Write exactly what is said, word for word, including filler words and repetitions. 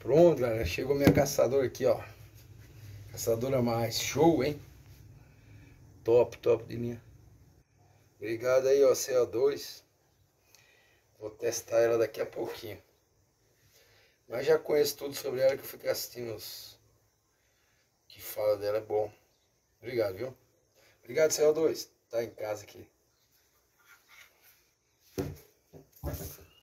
Pronto, galera. Chegou minha caçadora aqui, ó. Caçadora mais. Show, hein? Top, top de linha. Obrigado aí, ó, C O dois. Vou testar ela daqui a pouquinho. Mas já conheço tudo sobre ela, que eu fico assistindo os que fala dela, é bom. Obrigado, viu? Obrigado, C O dois. Tá em casa aqui.